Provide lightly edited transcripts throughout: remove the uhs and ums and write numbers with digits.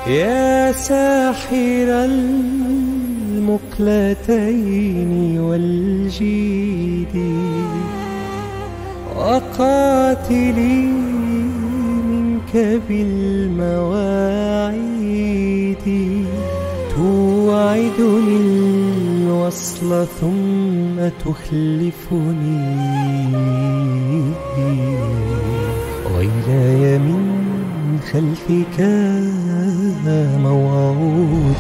يا ساحر المقلتين والجيد وقاتلي منك بالمواعيد، توعدني الوصل ثم تخلفني، ويلاي من خلفك موعود.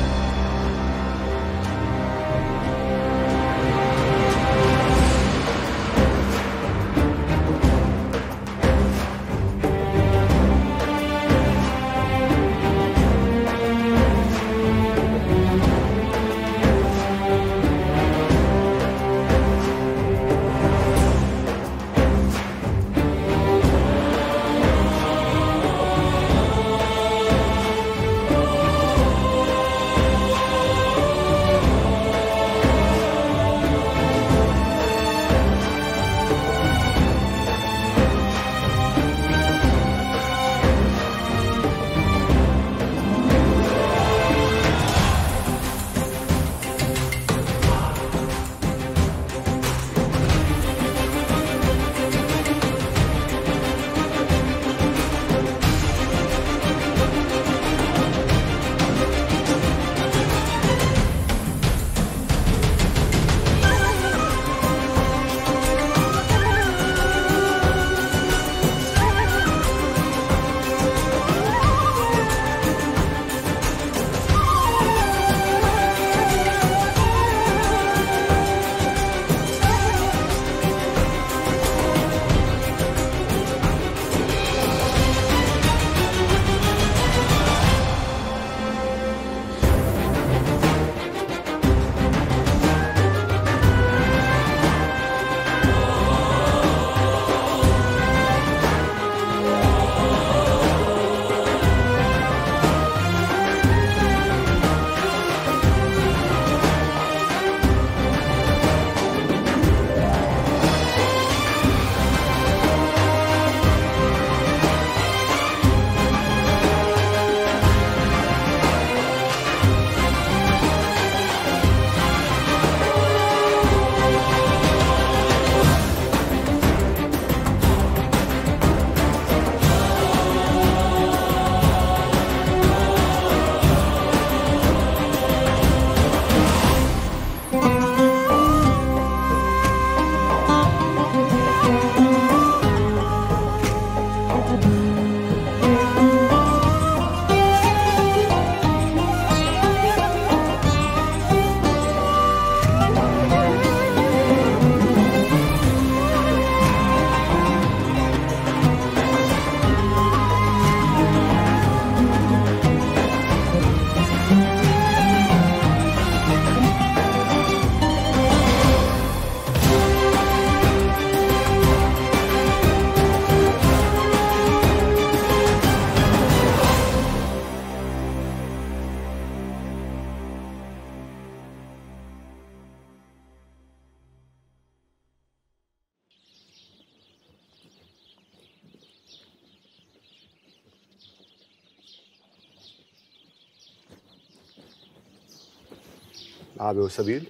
عابر سبيل؟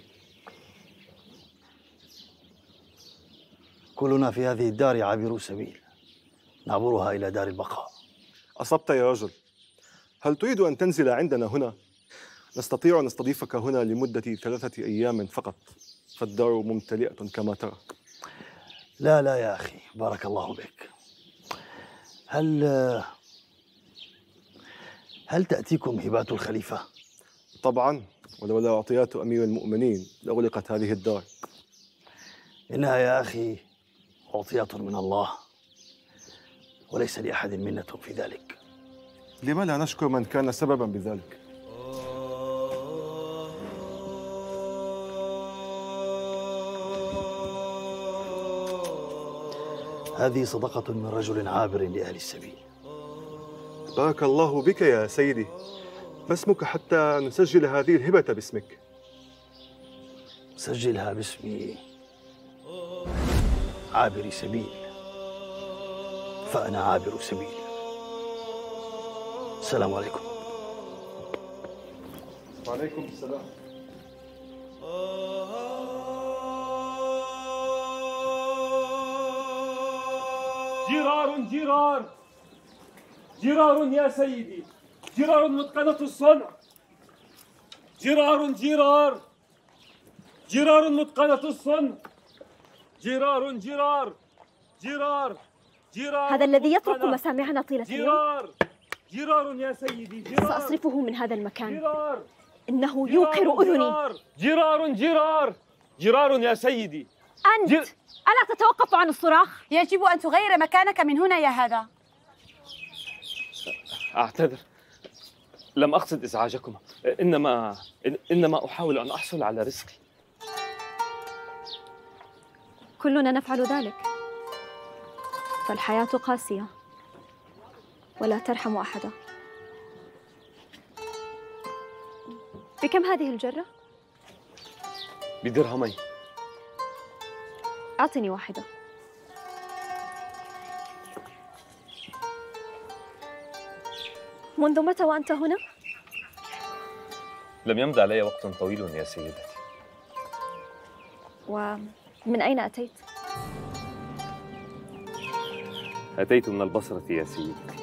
كلنا في هذه الدار عابرو سبيل، نعبرها إلى دار البقاء. أصبت يا رجل. هل تريد أن تنزل عندنا هنا؟ نستطيع أن نستضيفك هنا لمدة 3 أيام فقط، فالدار ممتلئة كما ترى. لا لا يا أخي، بارك الله بك. هل تأتيكم هبات الخليفة؟ طبعا، ولولا أعطيات أمير المؤمنين لأغلقت هذه الدار. إنها يا أخي عطية من الله، وليس لأحد منة في ذلك. لما لا نشكر من كان سببا بذلك؟ هذه صدقة من رجل عابر لأهل السبيل. بارك الله بك يا سيدي. ما اسمك حتى نسجل هذه الهبة باسمك؟ سجلها باسمي عابر سبيل، فأنا عابر سبيل. السلام عليكم. وعليكم السلام. جرار يا سيدي، جرار متقنة الصنع. جرار متقنة الصنع. جرار هذا الذي يطرق مسامعنا طيلة اليوم. جرار يا سيدي، سأصرفه من هذا المكان. إنه يوقر أذني. جرار يا سيدي. أنت ألا تتوقف عن الصراخ؟ يجب أن تغير مكانك من هنا يا هذا. أعتذر، لم أقصد إزعاجكما، إنما أحاول أن أحصل على رزقي. كلنا نفعل ذلك، فالحياة قاسية ولا ترحم أحدا. بكم هذه الجرة؟ ب2 درهمين. أعطني واحدة. منذ متى وأنت هنا؟ لم يمض علي وقت طويل يا سيدتي. ومن أين أتيت؟ أتيت من البصرة يا سيدتي.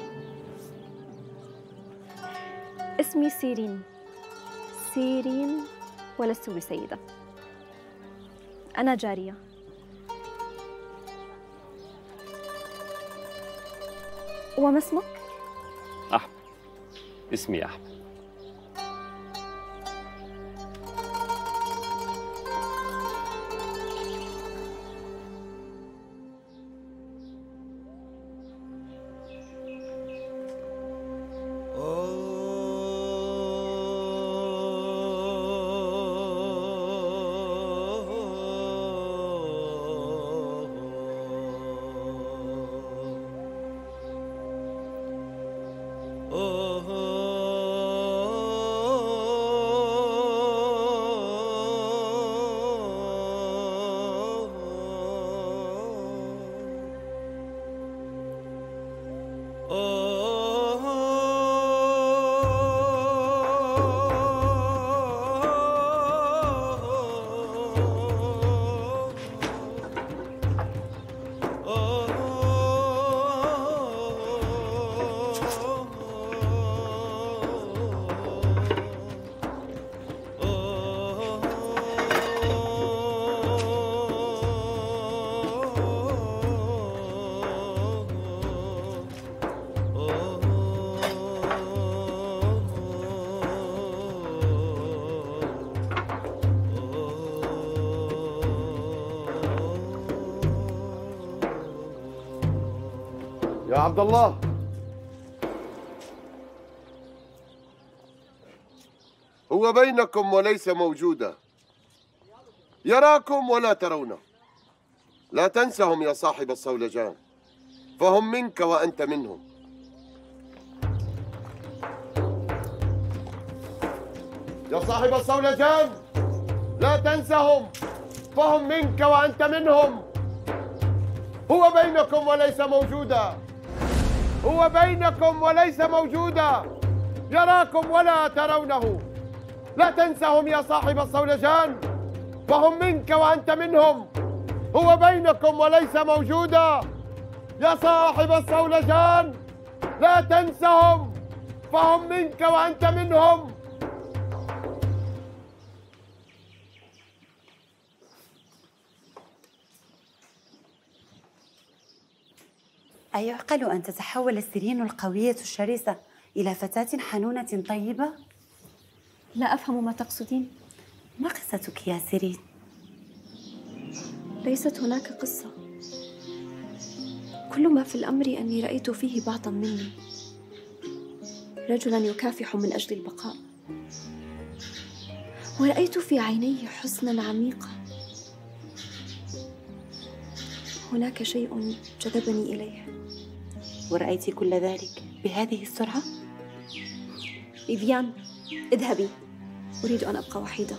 اسمي سيرين ولست بسيدة، أنا جارية. وما اسمك؟ أحمد. اسمي أحمد. يا عبد الله، هو بينكم وليس موجودا، يراكم ولا ترونه. لا تنسهم يا صاحب الصولجان، فهم منك وأنت منهم. يا صاحب الصولجان، لا تنسهم، فهم منك وأنت منهم. هو بينكم وليس موجودا، هو بينكم وليس موجودا، يراكم ولا ترونه. لا تنسهم يا صاحب الصولجان، فهم منك وأنت منهم. هو بينكم وليس موجودا، يا صاحب الصولجان، لا تنسهم، فهم منك وأنت منهم. أيعقل أن تتحول السيرين القوية الشرسة إلى فتاة حنونة طيبة؟ لا أفهم ما تقصدين. ما قصتك يا سيرين؟ ليست هناك قصة، كل ما في الأمر أني رأيت فيه بعضاً مني، رجلاً يكافح من أجل البقاء، ورأيت في عينيه حسناً عميقاً. هناك شيء جذبني إليه. ورأيت كل ذلك بهذه السرعة؟ فيفيان، اذهبي، أريد أن أبقى وحيدة.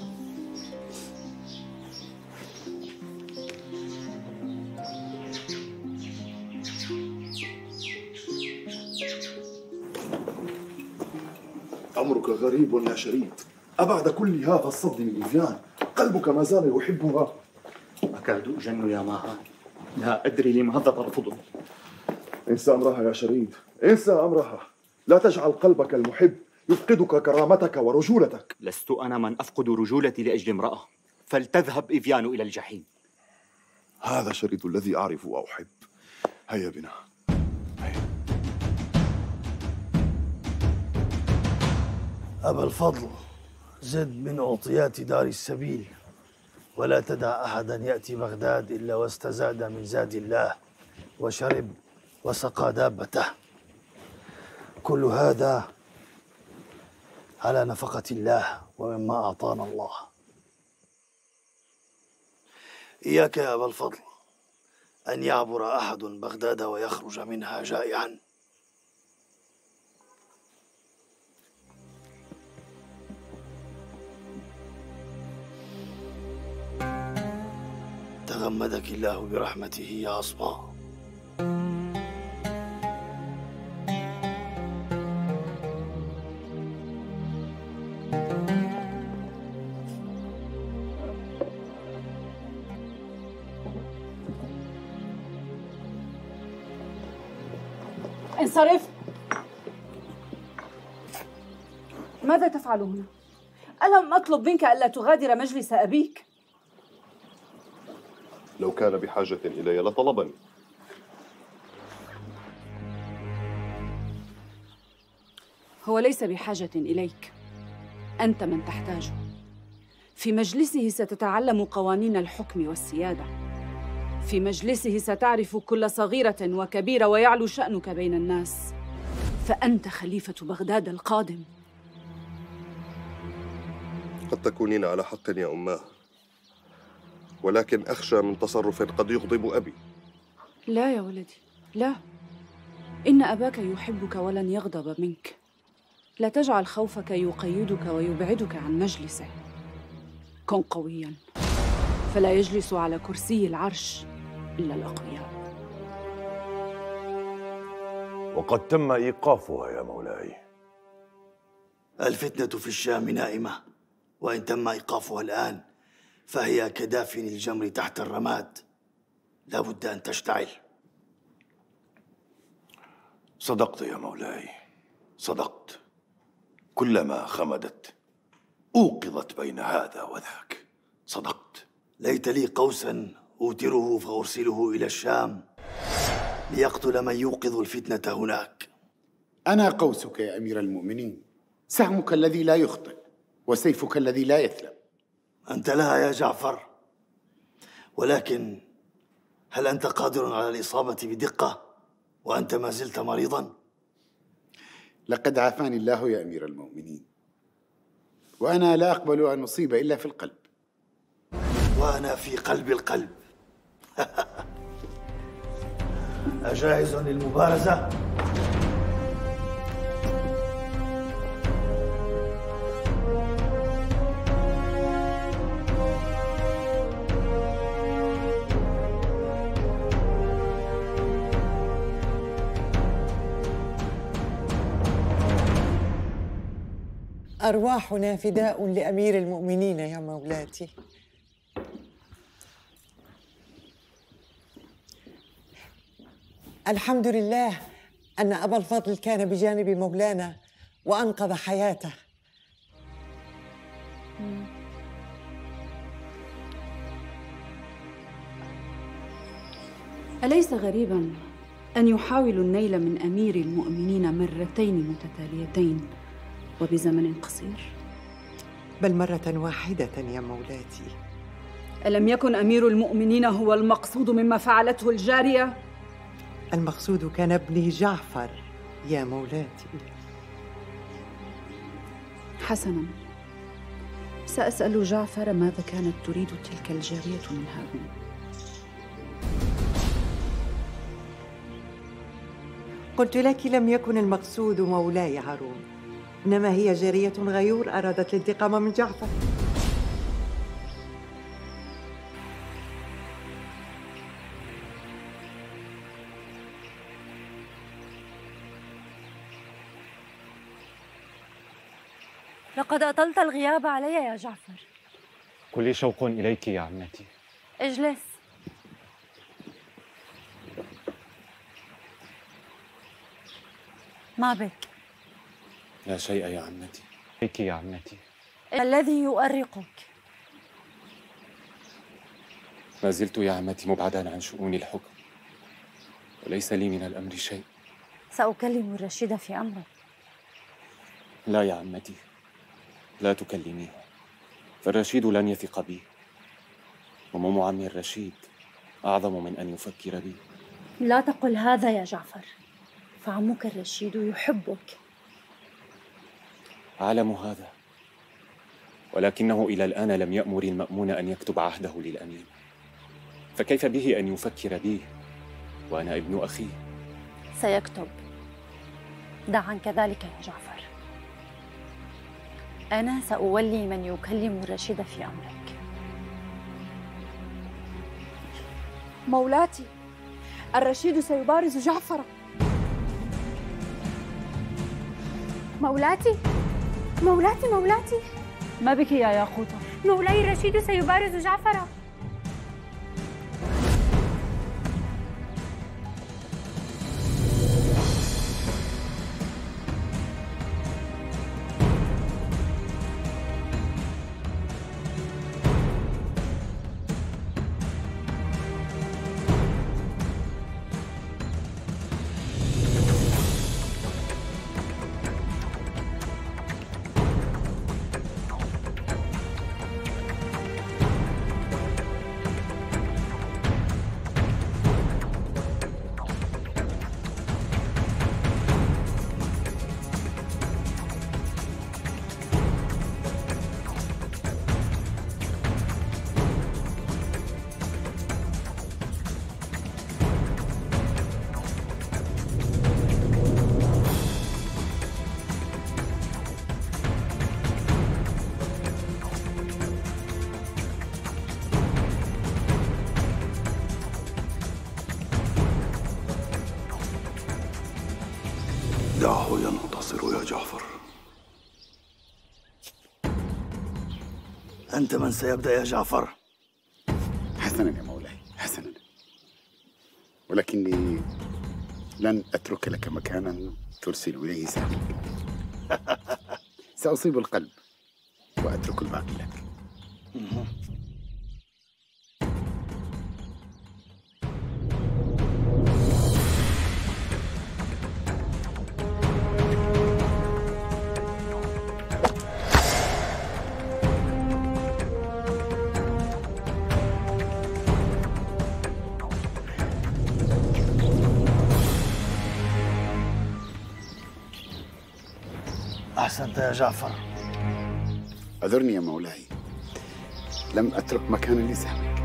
أمرك غريب يا شريد. أبعد كل هذا الصد من إذيان قلبك ما زال يحبها. أكاد أجن يا ماهان، لا أدري لماذا ترفضني. انسى أمرها يا شريد، انسى أمرها. لا تجعل قلبك المحب يفقدك كرامتك ورجولتك. لست أنا من أفقد رجولتي لأجل امرأة، فلتذهب إذيان إلى الجحيم. هذا شريد الذي أعرف وأحب. هيا بنا، هيا. أبا الفضل، زد من عطيات دار السبيل، ولا تدع أحدا يأتي بغداد إلا واستزاد من زاد الله وشرب وسقى دابته. كل هذا على نفقة الله ومما أعطانا الله. إياك يا أبا الفضل أن يعبر أحد بغداد ويخرج منها جائعا. تغمدك الله برحمته يا أصبا. انصرف. ماذا تفعل هنا؟ ألم أطلب منك ألا تغادر مجلس أبيك؟ لو كان بحاجة إلي لطلبني. هو ليس بحاجة إليك، أنت من تحتاجه. في مجلسه ستتعلم قوانين الحكم والسيادة، في مجلسه ستعرف كل صغيرة وكبيرة ويعلو شأنك بين الناس، فأنت خليفة بغداد القادم. قد تكونين على حق يا أماه، ولكن أخشى من تصرف قد يغضب أبي. لا يا ولدي، لا، إن أباك يحبك ولن يغضب منك. لا تجعل خوفك يقيدك ويبعدك عن مجلسه. كن قوياً، فلا يجلس على كرسي العرش إلا الأقوياء. وقد تم إيقافها يا مولاي. الفتنة في الشام نائمة، وإن تم إيقافها الآن فهي كدافن الجمر تحت الرماد، لا بد أن تشتعل. صدقت يا مولاي، صدقت. كلما خمدت أوقظت بين هذا وذاك. صدقت. ليت لي قوسا أوتره فأرسله إلى الشام ليقتل من يوقظ الفتنة هناك. أنا قوسك يا أمير المؤمنين، سهمك الذي لا يخطئ وسيفك الذي لا يثلم. أنت لها يا جعفر، ولكن هل أنت قادر على الإصابة بدقة وأنت ما زلت مريضا؟ لقد عافاني الله يا أمير المؤمنين، وأنا لا أقبل أن أصيب إلا في القلب. وأنا في قلب القلب. أجاهز للمبارزة؟ أرواحنا فداء لأمير المؤمنين يا مولاتي. الحمد لله أن أبا الفضل كان بجانب مولانا وأنقذ حياته. أليس غريباً أن يحاولوا النيل من أمير المؤمنين مرتين متتاليتين وبزمن قصير؟ بل مرة واحدة يا مولاتي. ألم يكن أمير المؤمنين هو المقصود مما فعلته الجارية؟ المقصود كان ابني جعفر يا مولاتي. حسناً، سأسأل جعفر ماذا كانت تريد تلك الجارية من هارون. قلت لك لم يكن المقصود مولاي هارون، إنما هي جارية غيور أرادت الانتقام من جعفر. لقد أطلت الغياب علي يا جعفر. كلي شوق إليك يا عمتي. اجلس. ما بك؟ لا شيء يا عمتي. إليك يا عمتي. الذي يؤرقك؟ ما زلت يا عمتي مبعدا عن شؤون الحكم، وليس لي من الأمر شيء. سأكلم الرشيد في أمرك. لا يا عمتي، لا تكلميه، فالرشيد لن يثق بي، ومم عمي الرشيد أعظم من أن يفكر بي. لا تقل هذا يا جعفر، فعمك الرشيد يحبك. أعلم هذا، ولكنه إلى الآن لم يأمر المأمون أن يكتب عهده للأمين، فكيف به أن يفكر بي وأنا ابن أخيه؟ سيكتب. دع عنك ذلك يا جعفر. أنا سأولي من يكلم الرشيد في أمرك. مولاتي، الرشيد سيبارز جعفر. مولاتي مولاتي مولاتي، ما بك يا ياقوتة؟ مولاي الرشيد سيبارز جعفر. دعه ينتصر يا جعفر. أنت من سيبدأ يا جعفر؟ حسنا يا مولاي، حسنا، ولكني لن أترك لك مكانا ترسل إليه سهمك. سأصيب القلب وأترك الباقي لك. أحسنت يا جعفر. أعذرني يا مولاي، لم أترك مكانا لسهمك.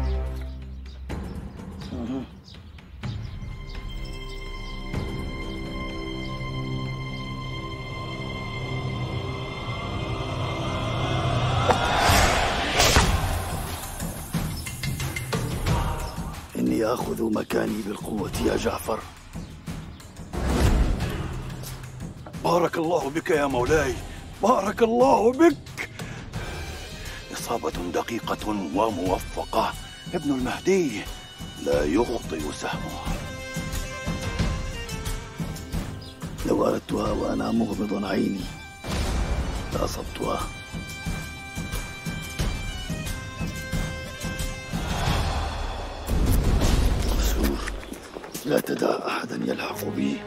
إني آخذ مكاني بالقوة يا جعفر. بارك الله بك يا مولاي، بارك الله بك. إصابة دقيقة وموفقة. ابن المهدي لا يخطئ سهمه. لو أردتها وأنا مغمض عيني لأصبتها. مسرور، لا تدع أحدا يلحق بي.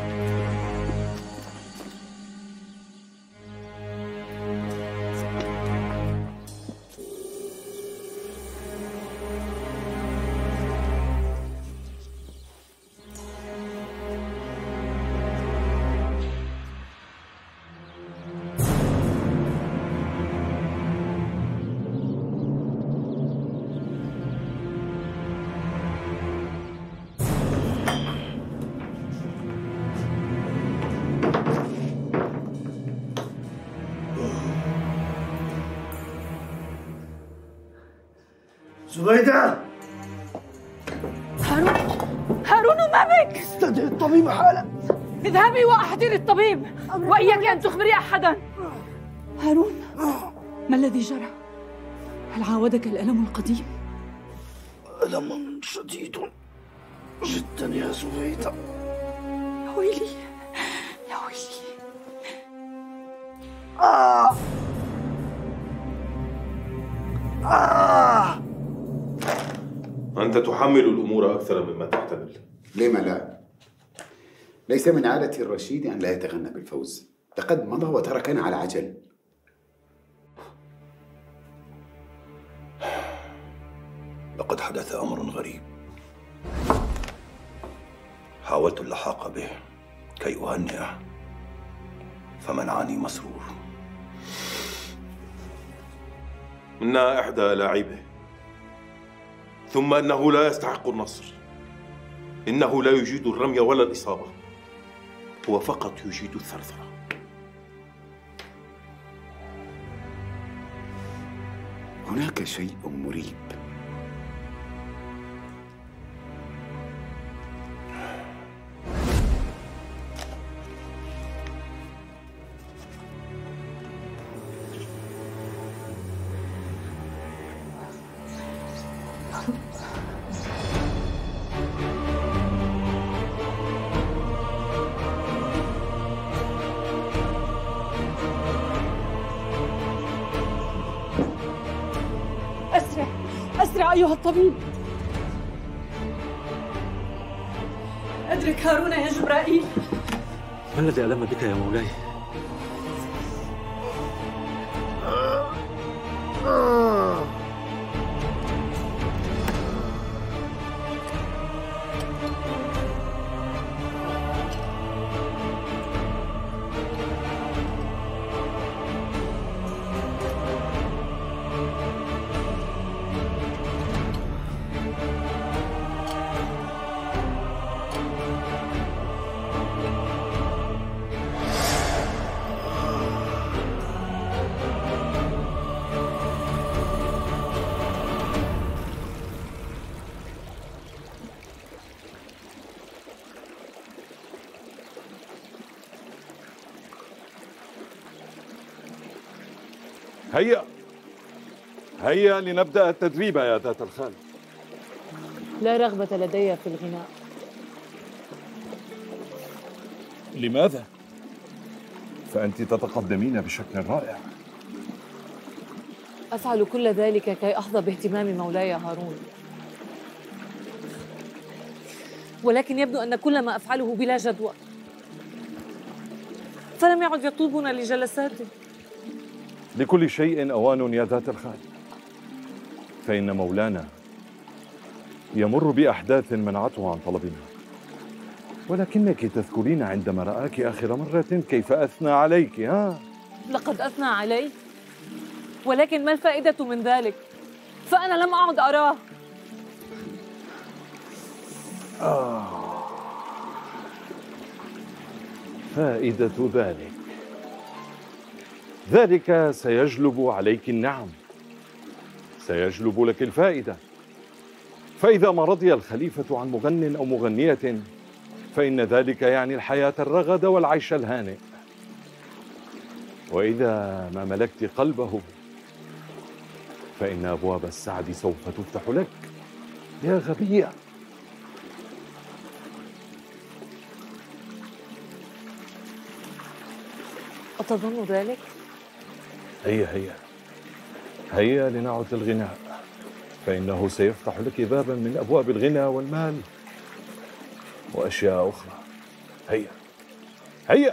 زبيدة! هارون ما بك؟ استدعي الطبيب حالا. اذهبي وأحضري الطبيب، وإياك أن تخبري أحدا. هارون، ما الذي جرى؟ هل عاودك الألم القديم؟ ألم شديد جدا يا زبيدة. يا ويلي يا ويلي. أنت تحمل الأمور أكثر مما تحتمل. لما لا؟ ليس من عادة الرشيد أن لا يتغنى بالفوز. لقد مضى وتركنا على عجل. لقد حدث أمر غريب. حاولت اللحاق به كي أهنئه فمنعني مسرور. إنها إحدى لاعبه، ثم أنه لا يستحق النصر. إنه لا يجيد الرمي ولا الإصابة، هو فقط يجيد الثرثرة. هناك شيء مريب. أسرع أيها الطبيب. أدرك هارون يا جبرائيل. ما الذي ألم بك يا مولاي؟ هيا لنبدأ التدريب يا ذات الخال. لا رغبة لدي في الغناء. لماذا؟ فأنت تتقدمين بشكل رائع. أفعل كل ذلك كي أحظى باهتمام مولاي هارون، ولكن يبدو أن كل ما أفعله بلا جدوى، فلم يعد يطلبنا لجلساته. لكل شيء أوان يا ذات الخال، فإن مولانا يمر بأحداث منعته عن طلبنا، ولكنك تذكرين عندما رآك آخر مرة كيف أثنى عليك. لقد أثنى علي، ولكن ما الفائدة من ذلك؟ فأنا لم أعد أراه. فائدة ذلك سيجلب عليك النعم، سيجلب لك الفائدة. فإذا ما رضي الخليفة عن مغن أو مغنية فإن ذلك يعني الحياة الرغدة والعيش الهانئ، وإذا ما ملكت قلبه فإن أبواب السعد سوف تفتح لك يا غبية. أتظن ذلك؟ هيا لنعد للغناء، فإنه سيفتح لك بابا من أبواب الغنى والمال وأشياء أخرى. هيا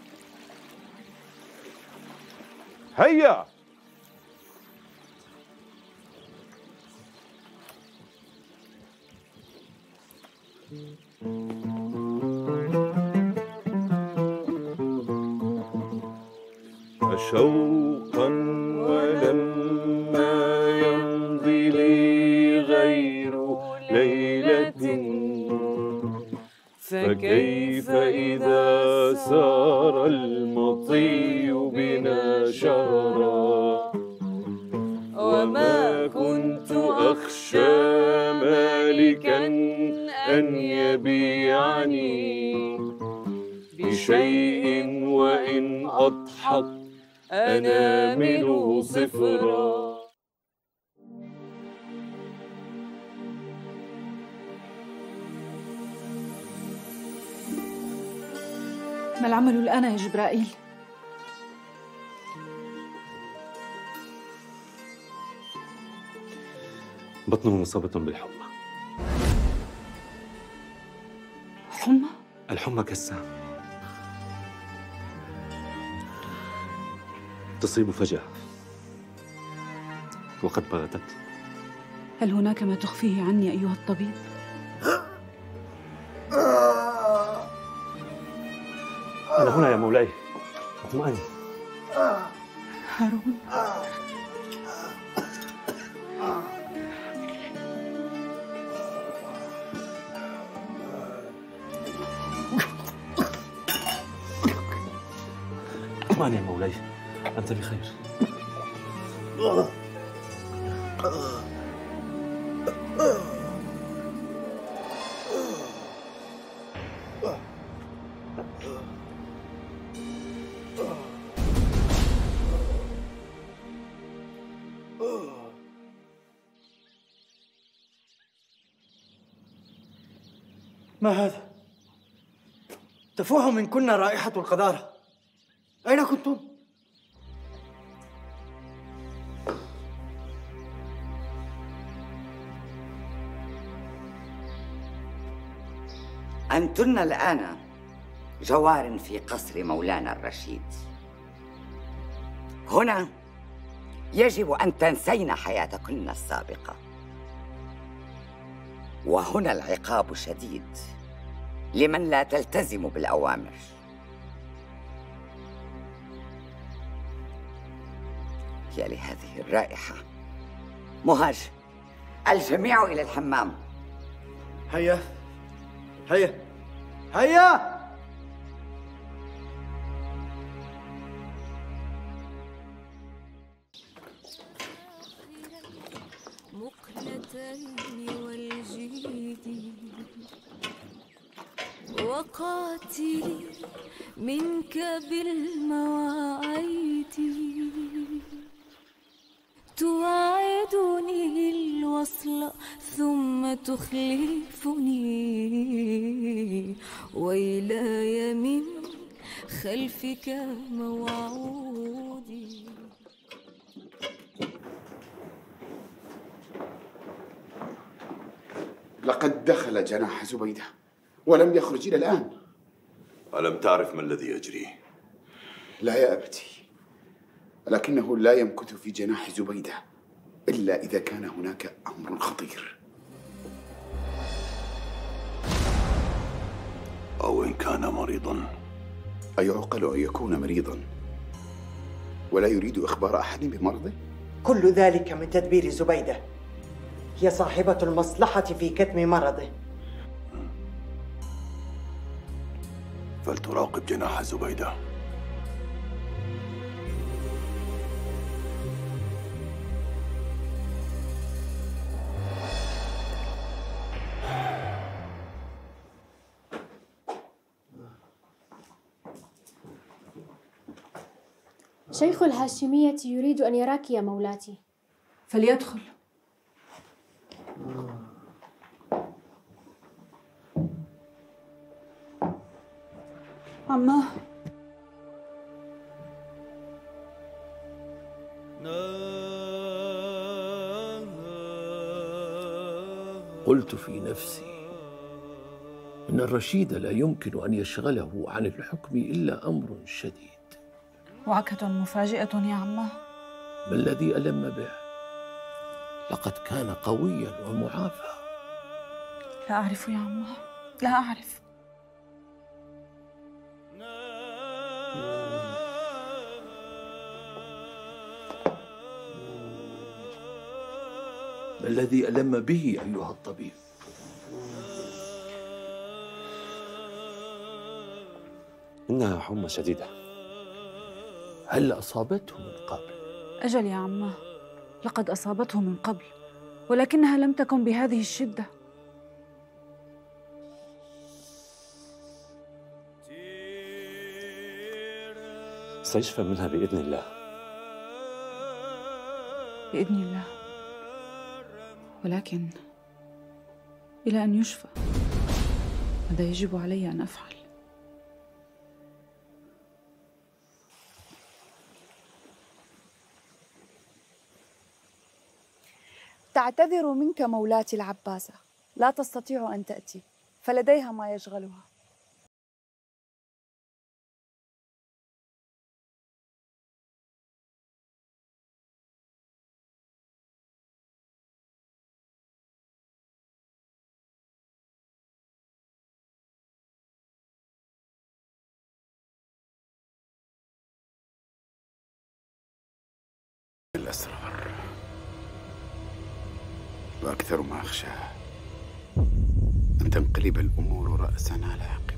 شوقا ولما يمضي لي غير ليلة، فكيف إذا سار المطي بنا شهرا، وما كنت أخشى مالكا أن يبيعني بشيء وإن أضحت أنامله صفرا. ما العمل الآن يا جبرائيل؟ بطنه مصابة بالحمى. حمى؟ الحمى كالسام، تصيب فجأة وقد بغتت. هل هناك ما تخفيه عني أيها الطبيب؟ أنا هنا يا مولاي، اطمئن. هارون، اطمئن يا مولاي، أنت بخير. ما هذا؟ تفوح منكن رائحة القذارة. أين كنتم؟ أنتن الآن جوار في قصر مولانا الرشيد. هنا يجب أن تنسين حياتكن السابقة، وهنا العقاب شديد لمن لا تلتزم بالأوامر. يا لهذه الرائحة. مهاج، الجميع إلى الحمام. هيا هيا هيا. مقلتين والجيد وقاتلي منك بالمواعيد، توعدني الوصل ثم تخلفني، ويلاي من خلفك موعودي. لقد دخل جناح زبيدة ولم يخرج إلى الآن. ألم تعرف ما الذي يجري؟ لا يا أبتي، لكنه لا يمكث في جناح زبيدة إلا إذا كان هناك أمر خطير، أو إن كان مريضا. أيعقل أن يكون مريضا ولا يريد إخبار أحد بمرضه؟ كل ذلك من تدبير زبيدة، هي صاحبة المصلحة في كتم مرضه. فلتراقب جناح زبيدة. شيخ الهاشمية يريد أن يراك يا مولاتي. فليدخل. عماه، قلت في نفسي إن الرشيد لا يمكن أن يشغله عن الحكم إلا أمر شديد. وعكة مفاجئة يا عماه. ما الذي ألم به؟ لقد كان قويا ومعافى. لا أعرف يا عماه، لا أعرف. ما الذي ألم به أيها الطبيب؟ إنها حمى شديدة. هل أصابته من قبل؟ أجل يا عماه، لقد أصابته من قبل، ولكنها لم تكن بهذه الشدة. سيشفى منها بإذن الله. بإذن الله، ولكن إلى أن يشفى ماذا يجب علي أن أفعل؟ تعتذر منك مولاتي العباسة، لا تستطيع أن تأتي فلديها ما يشغلها. الأسرار، وأكثر ما أخشى أن تنقلب الأمور رأساً على عقب.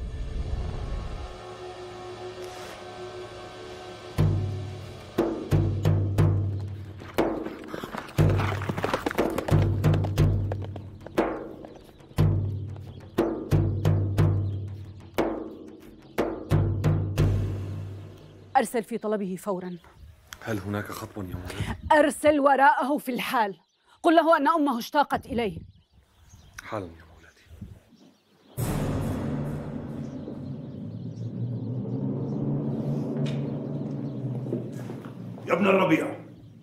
أرسل في طلبه فوراً. هل هناك خطب يا مولاي؟ أرسل وراءه في الحال، قل له أن أمه اشتاقت إليه. حالا يا مولاتي. يا ابن الربيع،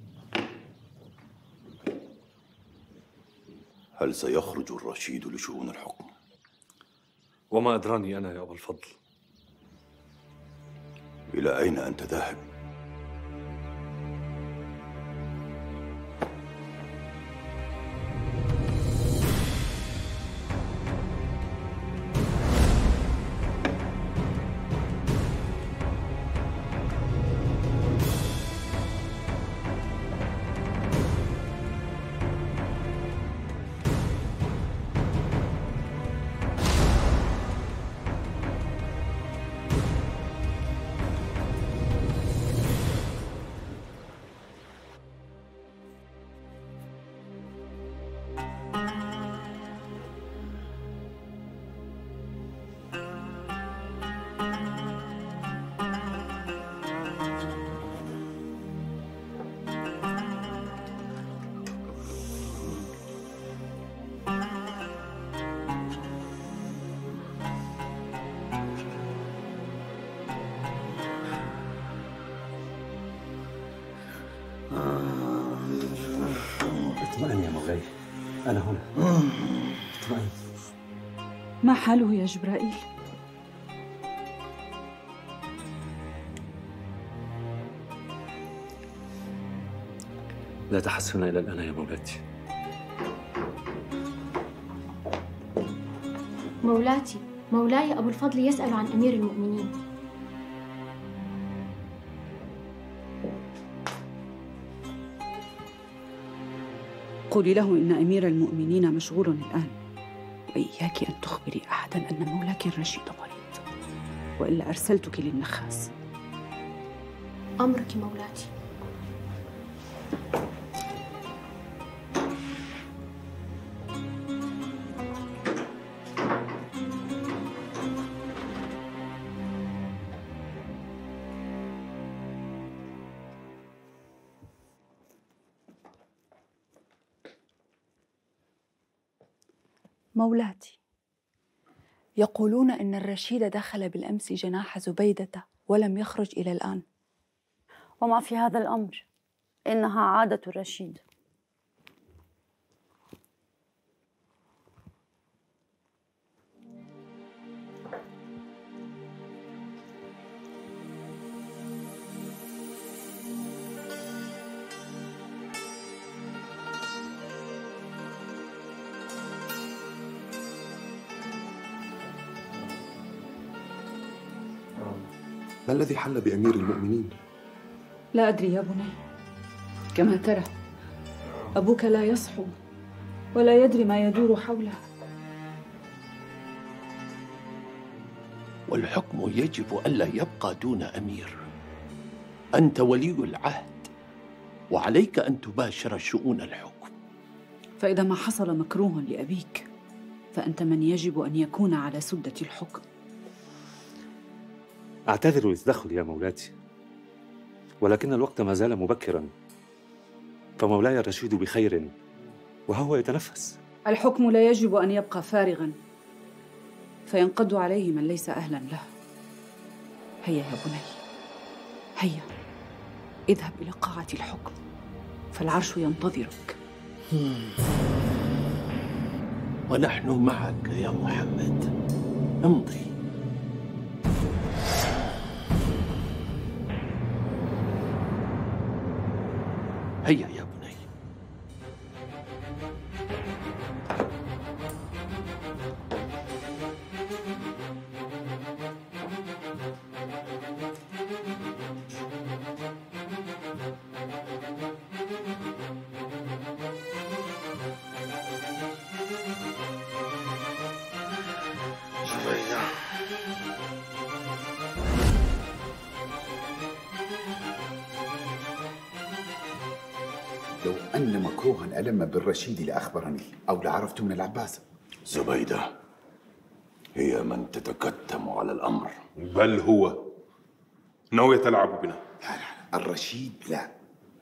هل سيخرج الرشيد لشؤون الحكم؟ وما أدراني أنا يا أبا الفضل. إلى أين أنت ذاهب؟ اطمئن يا مولاي، أنا هنا. اطمئن. ما حاله يا جبرائيل؟ لا تحسن إلى الآن يا مولاتي. مولاي أبو الفضل يسأل عن أمير المؤمنين. قولي له إن أمير المؤمنين مشغول الآن، وإياك أن تخبري أحداً أن مولاك الرشيد مريض، وإلا أرسلتك للنخاس. أمرك مولاتي. مولاتي، يقولون إن الرشيد دخل بالأمس جناح زبيدة ولم يخرج إلى الآن. وما في هذا الأمر؟ إنها عادة الرشيد. ما الذي حل بأمير المؤمنين؟ لا أدري يا بني، كما ترى أبوك لا يصحو ولا يدري ما يدور حوله. والحكم يجب ألا يبقى دون أمير. أنت ولي العهد، وعليك أن تباشر شؤون الحكم. فإذا ما حصل مكروه لأبيك فأنت من يجب أن يكون على سدة الحكم. أعتذر للتدخل يا مولاتي، ولكن الوقت ما زال مبكرا، فمولاي الرشيد بخير وهو يتنفس. الحكم لا يجب أن يبقى فارغاً فينقض عليه من ليس أهلاً له. هيا يا بني، هيا اذهب إلى قاعة الحكم فالعرش ينتظرك. ونحن معك يا محمد، امضي. هيا يا بني. لو أن مكروها ألم بالرشيد لأخبرني أو لعرفت من العباس. زبيدة هي من تتكتم على الأمر. بل هو إنه يتلاعب بنا. لا، الرشيد لا.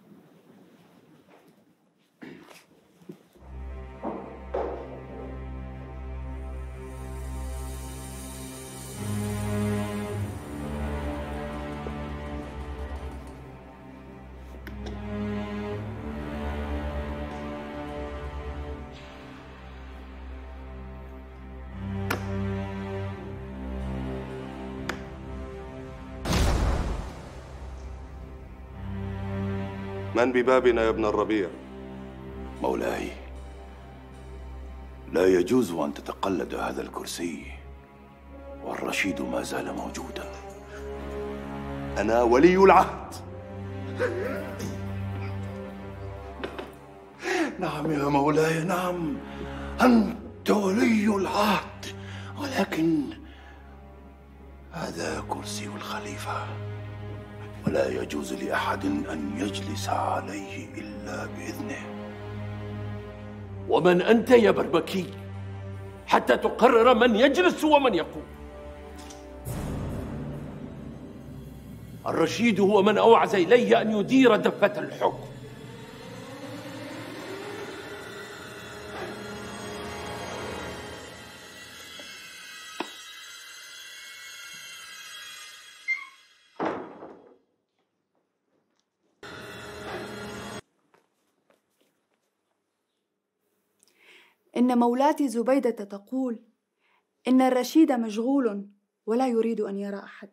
من ببابنا يا ابن الربيع؟ مولاي، لا يجوز أن تتقلد هذا الكرسي والرشيد ما زال موجودا. أنا ولي العهد. نعم يا مولاي، نعم، أنت ولي العهد، ولكن هذا كرسي الخليفة ولا يجوز لأحد أن يجلس عليه إلا بإذنه. ومن أنت يا بربكي حتى تقرر من يجلس ومن يقوم؟ الرشيد هو من أوعز إلي أن يدير دفة الحكم. إن مولاتي زبيدة تقول إن الرشيد مشغول ولا يريد أن يرى أحدا.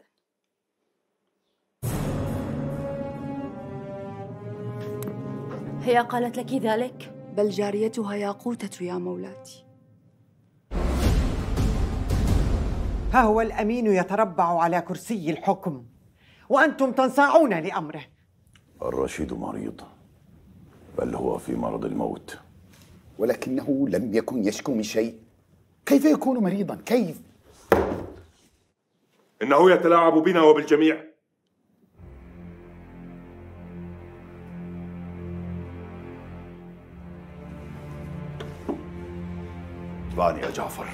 هي قالت لك ذلك؟ بل جاريتها ياقوتة يا مولاتي. ها هو الأمين يتربع على كرسي الحكم وأنتم تنصاعون لأمره. الرشيد مريض، بل هو في مرض الموت. ولكنه لم يكن يشكو من شيء. كيف يكون مريضا؟ كيف؟ إنه يتلاعب بنا وبالجميع. اتبعني يا جعفر.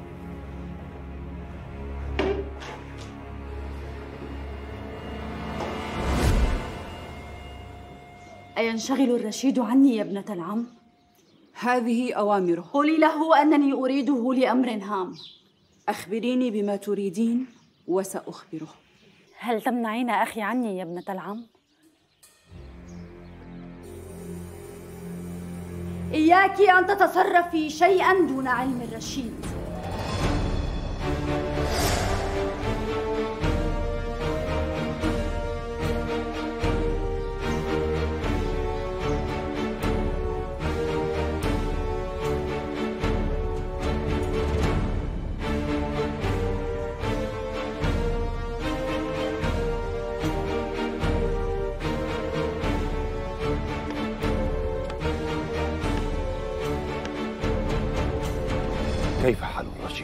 أينشغل الرشيد عني يا ابنة العم؟ هذه أوامره. قولي له أنني أريده لأمر هام. أخبريني بما تريدين وسأخبره. هل تمنعين أخي عني يا ابنة العم؟ إياك أن تتصرفي شيئا دون علم الرشيد. كيف حال الرشيد؟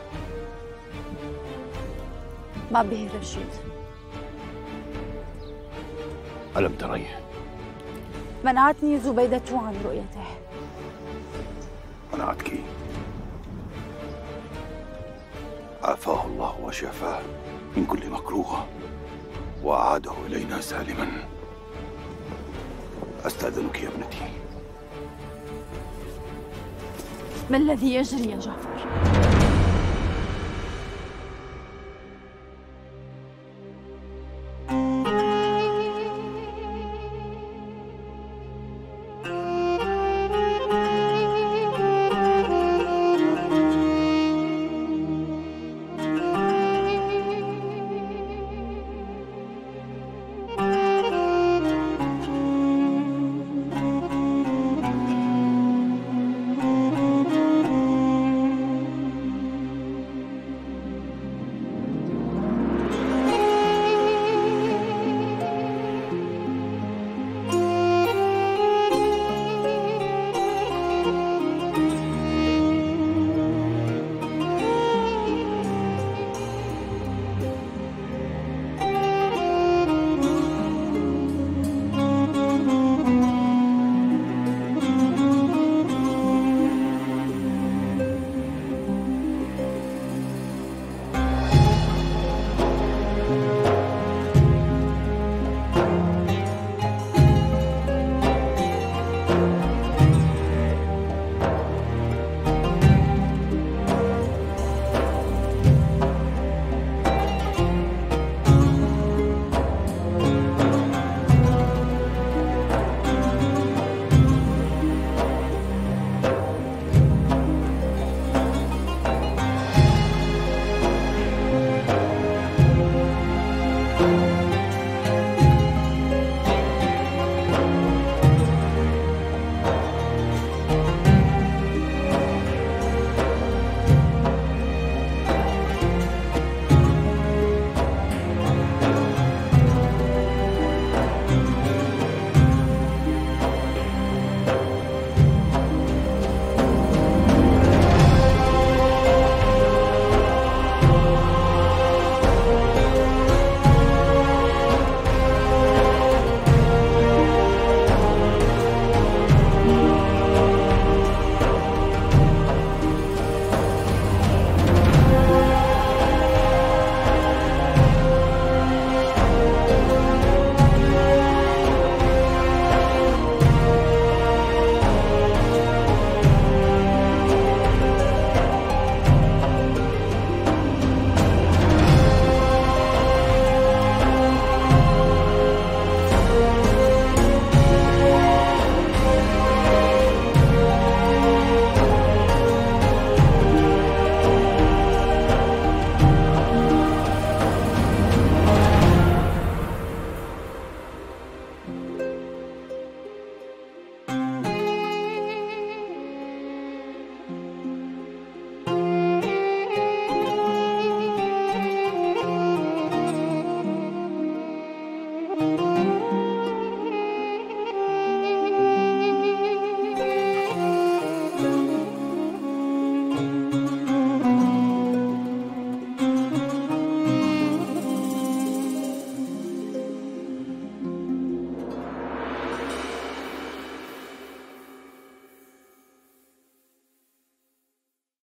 ما به الرشيد. ألم تريه؟ منعتني زبيدة عن رؤيته. منعتك؟ عافاه الله وشفاه من كل مكروه وأعاده إلينا سالما. أستأذنك يا ابنتي. ما الذي يجري يا جعفر؟